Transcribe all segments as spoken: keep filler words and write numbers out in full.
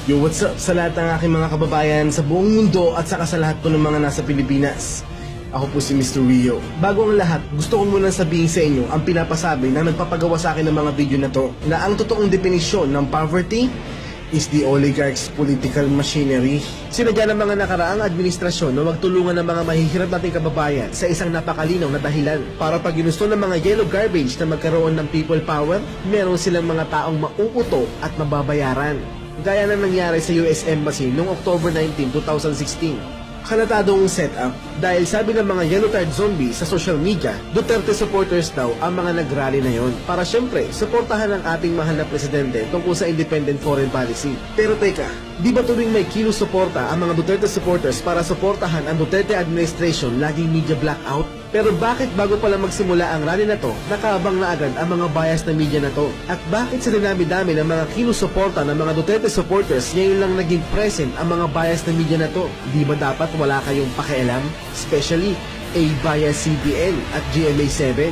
Yo, what's up sa lahat ng aking mga kababayan sa buong mundo at saka sa lahat po ng mga nasa Pilipinas. Ako po si Mister Rio. Bago ang lahat, gusto ko munang sabihin sa inyo ang pinapasabi na nagpapagawa sa akin ng mga video na to, na ang totoong definisyon ng poverty is the oligarch's political machinery. Sinadya ng mga nakaraang administrasyon na magtulungan ng mga mahihirap nating kababayan sa isang napakalinaw na dahilan. Para pag ginusto ng mga yellow garbage na magkaroon ng people power, meron silang mga taong mauuto at mababayaran. Gaya na nangyari sa U S Embassy noong October nineteenth, two thousand sixteen. Halatadong setup dahil sabi ng mga yellow card zombie sa social media, Duterte supporters daw ang mga nagrally na yon para syempre suportahan ang ating mahal na presidente tungkol sa independent foreign policy. Pero teka, di ba tuwing may kilo suporta ang mga Duterte supporters para suportahan ang Duterte administration laging media blackout? Pero bakit bago pala magsimula ang rally na to, nakaabang na agad ang mga bias na media na to? At bakit sa dinami-dami ng mga kilo-suporta ng mga Duterte supporters, ngayon lang naging present ang mga bias na media na to? Di ba dapat wala kayong pakialam? Especially A-Bias C B N at G M A seven.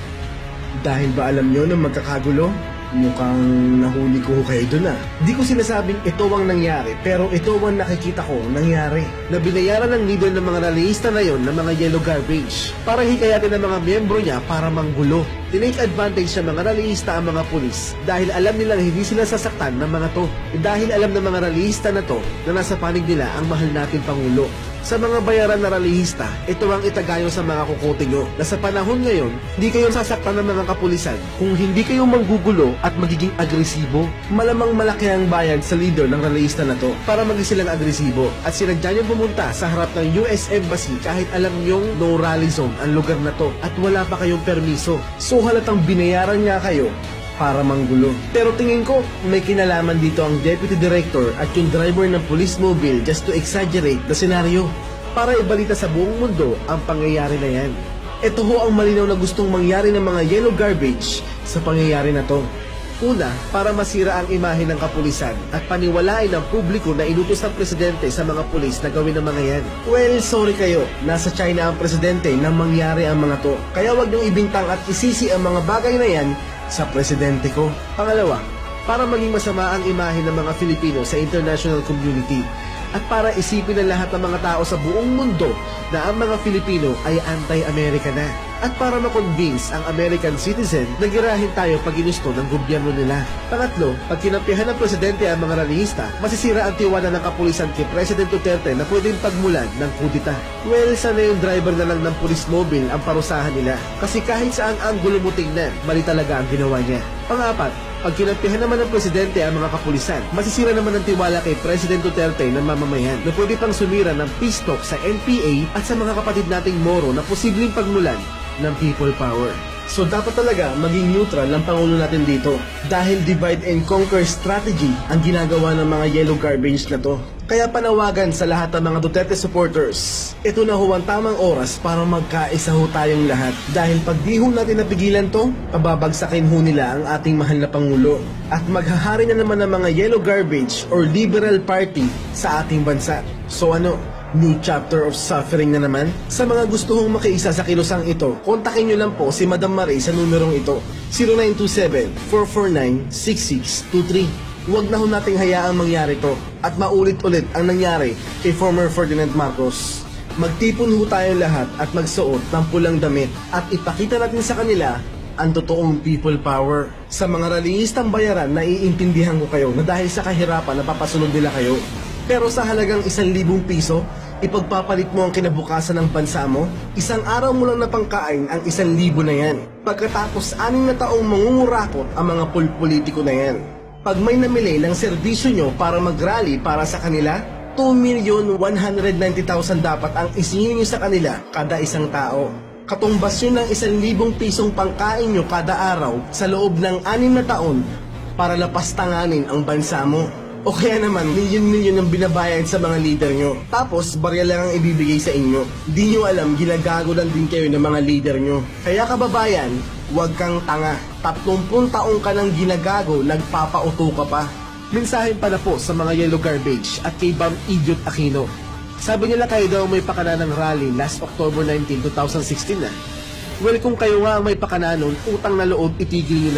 Dahil ba alam nyo na magkakagulo? Mukhang nahuli ko kayo dun ah. Di ko sinasabing ito ang nangyari, pero ito ang nakikita ko nangyari. Na binayaran ng leader ng mga rallyista na yon ng mga yellow garbage para hikayatin ng mga miyembro niya para manggulo. Tinake advantage ng mga rallyista ang mga pulis dahil alam nilang hindi sila sasaktan ng mga to. Dahil alam ng mga rallyista na to na nasa panig nila ang mahal natin Pangulo. Sa mga bayaran na rallyista, ito ang itagayo sa mga kukote nyo na sa panahon ngayon, hindi kayo sasaktan ng mga kapulisan kung hindi kayo manggugulo at magiging agresibo. Malamang malaki ang bayad sa leader ng rallyista na to para maging silang agresibo at sinadya nyo pumunta sa harap ng U S Embassy kahit alam nyong no rally zone ang lugar na to at wala pa kayong permiso. So halatang binayaran nga kayo para manggulo. Pero tingin ko, may kinalaman dito ang Deputy Director at yung driver ng police mobile just to exaggerate the scenario para ibalita sa buong mundo ang pangyayari na yan. Ito ho ang malinaw na gustong mangyari ng mga yellow garbage sa pangyayari na to. Una, para masira ang imahe ng kapulisan at paniwalain ng publiko na inutos ng presidente sa mga pulis na gawin ang mga yan. Well, sorry kayo, nasa China ang presidente nang mangyari ang mga to. Kaya wag niyong ibintang at isisi ang mga bagay na yan sa presidente ko. Pangalawa, para maging masama ang imahe ng mga Filipino sa international community at para isipin ng lahat ng mga tao sa buong mundo na ang mga Filipino ay anti-America na at para makonvince ang American citizen na girahin tayo pag ginusto ng gobyerno nila. Pangatlo, pag kinampihan ng presidente ang mga rallyista, masisira ang tiwala ng kapulisan kay President Duterte na pwedeng pagmulan ng kudita. Well, sana yung driver na lang ng police mobile ang parusahan nila kasi kahit saan anggulo mo tingnan, mali talaga ang ginawa niya. Pangapat, pag kinampihan naman ng presidente ang mga kapulisan, masisira naman ang tiwala kay President Duterte ng mamamayan na pwede pang sumira ng peace talk sa N P A at sa mga kapatid nating Moro na posibleng pagmulan ng people power. So dapat talaga maging neutral ang Pangulo natin dito dahil divide and conquer strategy ang ginagawa ng mga yellow garbage na to. Kaya panawagan sa lahat ng mga Duterte supporters, ito na ho ang tamang oras para magkaisa ho tayong lahat dahil pag di ho natin napigilan to, pababagsakin ho nila ang ating mahal na Pangulo at maghahari na naman ng mga yellow garbage or liberal party sa ating bansa. So ano? New chapter of suffering na naman? Sa mga gusto hong makiisa sa kilosang ito, kontakin nyo lang po si Madam Marie sa numerong ito, zero nine two seven, four four nine, six six two three. Huwag na ho nating hayaang mangyari to at maulit-ulit ang nangyari kay former Ferdinand Marcos. Magtipon ho tayong lahat at magsuot ng pulang damit at ipakita natin sa kanila ang totoong people power. Sa mga rallyistang bayaran, naiintindihan ko kayo na dahil sa kahirapan napapasunod nila kayo. Pero sa halagang isang libong piso, ipagpapalit mo ang kinabukasan ng bansa mo, isang araw mo lang na pangkain ang isang libo na yan. Pagkatapos anim na taong mangungurakot ang mga pulpolitiko na yan. Pag may namili ng serbisyo nyo para mag-rally para sa kanila, two million one hundred ninety thousand dapat ang isingin nyo sa kanila kada isang tao. Katumbas yun ng isang libong pisong pangkain nyo kada araw sa loob ng anim na taon para lapastanganin ang bansa mo. O kaya naman, milyon-milyon ang binabayad sa mga leader nyo. Tapos, barya lang ang ibibigay sa inyo. Di nyo alam, ginagago lang din kayo ng mga leader nyo. Kaya kababayan, huwag kang tanga. Tatlumpung taong ka ng ginagago, nagpapauto ka pa. Mensahe pala po sa mga yellow garbage at kay Bang Idiot Aquino. Sabi nila kayo daw may pakana ng rally last October nineteenth, two thousand sixteen na. Well, kung kayo nga ang may pakana nun, utang na loob, itigil nyo na.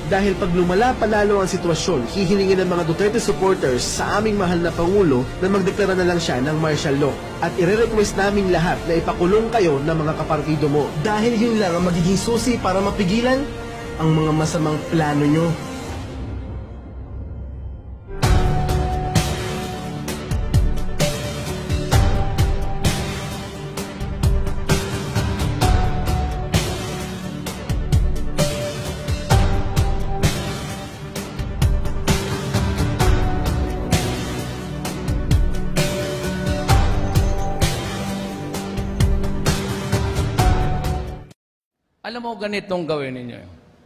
Dahil pag lumala palalo ang sitwasyon, hihilingin ng mga Duterte supporters sa aming mahal na Pangulo na magdeklara na lang siya ng martial law. At ire-request naming lahat na ipakulong kayo ng mga kapartido mo. Dahil yun lang ang magiging susi para mapigilan ang mga masamang plano nyo. Alam mo, ganitong gawin ninyo.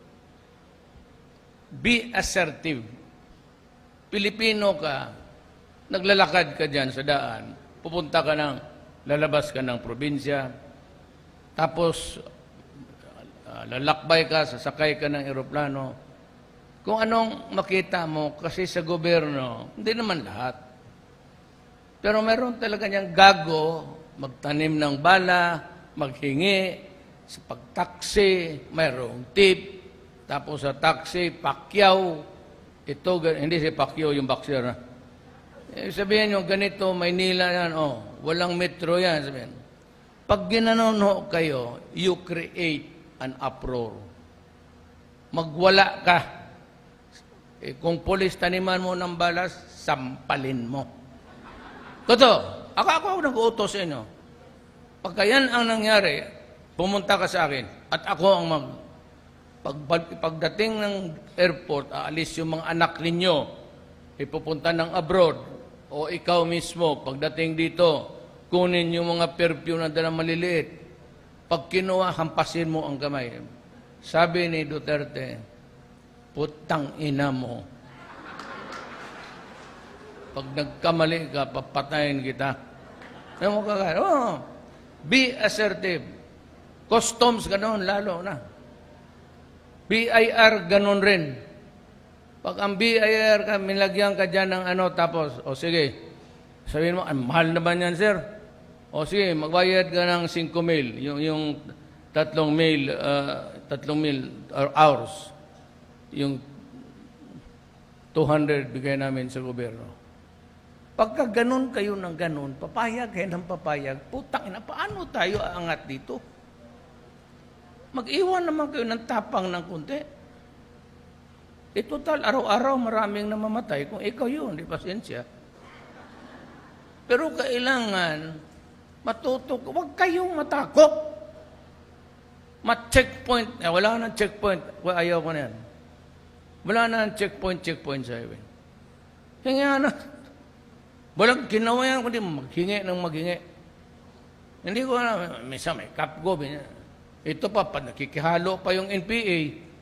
Be assertive. Pilipino ka, naglalakad ka dyan sa daan, pupunta ka ng, lalabas ka ng probinsya, tapos uh, lalakbay ka, sasakay ka ng eroplano. Kung anong makita mo, kasi sa gobyerno, hindi naman lahat. Pero meron talaga niyang gago, magtanim ng bala, maghingi, sa pagtaksi, mayroong tip. Tapos sa taxi, pakyaw. Ito, hindi si pakyaw yung boxer. Ha? Eh, sabihin nyo, ganito, Maynila yan, oh, walang metro yan. Sabihin. Pag ginanono kayo, you create an uproar. Magwala ka. Eh, kung polis taniman mo ng balas, sampalin mo. Totoo. Ako ako nag-uutos sa inyo. Pagka yan ang nangyari, pumunta ka sa akin at ako ang mag... Pag, pagdating ng airport, aalis yung mga anak ninyo, ipupunta ng abroad, o ikaw mismo, pagdating dito, kunin yung mga perfume na dalang maliliit. Pag kinuha, hampasin mo ang kamay. Sabi ni Duterte, putang ina mo. Pag nagkamali ka, papatayin kita. Ano mo kakain? Oh, be assertive. Customs, ganoon, lalo na. B I R, ganoon rin. Pag ang B I R ka, minlagyan ka dyan ng ano, tapos, o sige, sabihin mo, ang mahal naman yan, sir. O sige, magbayad ka ng five mil, yung, yung tatlong mil, uh, tatlong mil hours. Yung two hundred bigay namin sa gobyerno. Pagka ganun kayo ng ganun, papayag kayo ng papayag, putang ina, paano tayo aangat dito? Mag-iwan naman kayo ng tapang ng kunti. E total, araw-araw maraming namamatay. Kung ikaw yun, di pasensya. Pero kailangan matuto, huwag kayong matakot. Ma-checkpoint. Eh, wala nang checkpoint. Ayaw ko na yan. Wala nang checkpoint, checkpoint sa highway. Hingi na. Walang ginawa yan, kundi maghingi ng maghingi. Hindi ko na, misa may kapgo, binyan. Ito pa, pa nakikihalo pa yung N P A.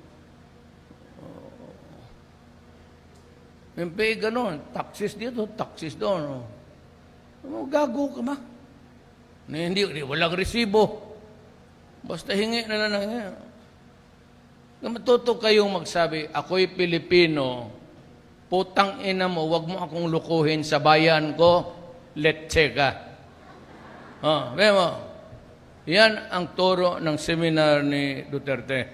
Oh. N P A ganun, taxis dito, taxis doon. Oh. Gago ka ba? Hindi, hindi, walang resibo. Basta hingi na lang. Matuto kayong magsabi, ako'y Pilipino, putang ina mo, wag mo akong lukuhin sa bayan ko, letse ka. Oh, may mo. Yan ang turo ng seminar ni Duterte.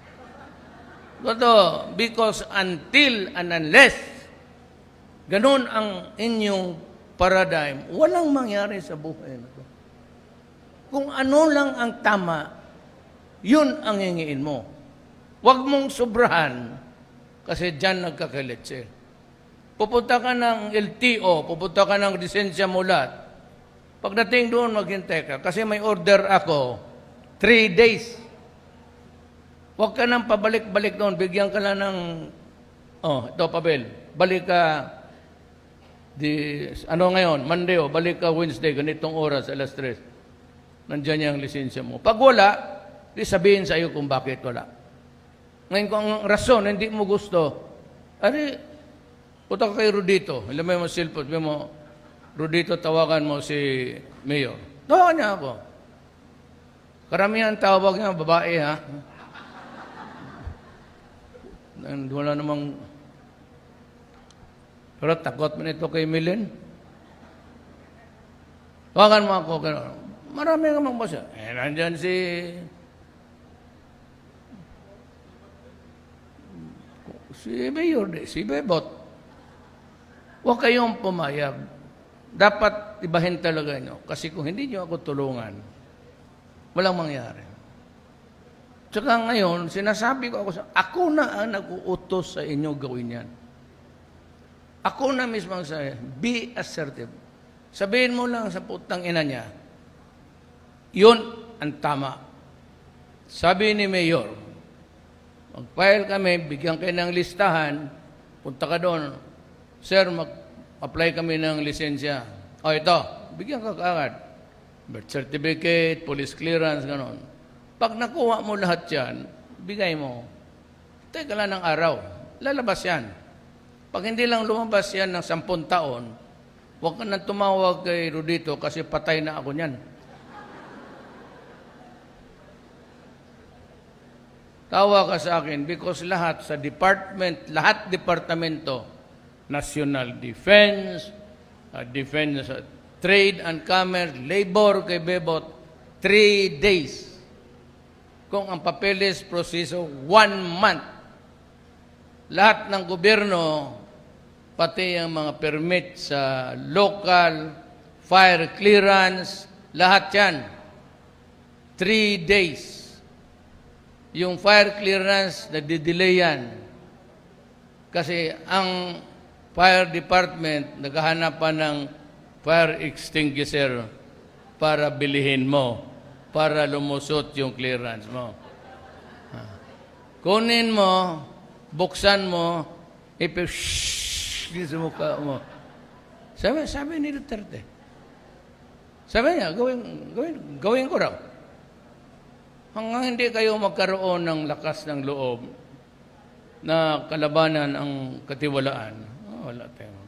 Totoo, because until and unless ganun ang inyong paradigm, walang mangyari sa buhay na to. Kung ano lang ang tama, yun ang hingiin mo. Huwag mong sobrahan kasi dyan nagkakaletse. Pupunta ka ng L T O, pupunta ka ng lisensya mulat. Pagdating doon, maghintay ka. Kasi may order ako, three days. Huwag ka nang pabalik-balik doon. Bigyan ka lang ng, oh, ito, Pabel. Balik ka, di, ano ngayon, Monday, oh, balik ka Wednesday, ganitong oras, alas tres. Nandiyan yung lisensya mo. Pag wala, di sabihin sa iyo kung bakit wala. Ngayon, kung ang rason, hindi mo gusto, ari, punta ka kay Rodito. Alam mo yung cellphone, sabi mo, Rodito, tawagan mo si Mayor. Tawagan niya ako. Karamihan tawag niya, babae ha. And wala namang... Pero takot mo nito kay Milen. Tawagan mo ako. Marami namang basa. Eh, nandyan si... Si Mayor, si Bebot. Huwag kayong pumayag. Dapat ibahin talaga nyo. Kasi kung hindi nyo ako tulungan, walang mangyari. Tsaka ngayon, sinasabi ko ako sa, ako na ang nag-uutos sa inyo gawin yan. Ako na mismo ang sabi, be assertive. Sabihin mo lang sa putang ina niya, yun ang tama. Sabi ni Mayor, mag-file kami, bigyan kayo ng listahan, punta ka doon, sir, mag-apply kami ng lisensya. O ito, bigyan ka kaagad. Birth certificate, police clearance, gano'n. Pag nakuha mo lahat yan, bigay mo. Teka lang ng araw, lalabas yan. Pag hindi lang lumabas yan ng sampung taon, huwag ka nang tumawag kay Rodrigo kasi patay na ako niyan. Tawa ka sa akin because lahat sa department, lahat departamento, National Defense, uh, Defense, uh, Trade and Commerce, Labor kay Bebot, three days. Kung ang papeles proseso, one month. Lahat ng gobyerno, pati ang mga permit sa local, fire clearance, lahat yan. Three days. Yung fire clearance, nagdi-delay yan. Kasi ang fire department, naghahanap pa ng fire extinguisher para bilihin mo, para lumusot yung clearance mo. Kunin mo, buksan mo, ipi-shhh sa mukha mo. Sabi, sabi ni Duterte. Sabi niya, gawin, gawin, gawin ko raw. Hanggang hindi kayo magkaroon ng lakas ng loob na kalabanan ang katiwalaan, oh, wala tayong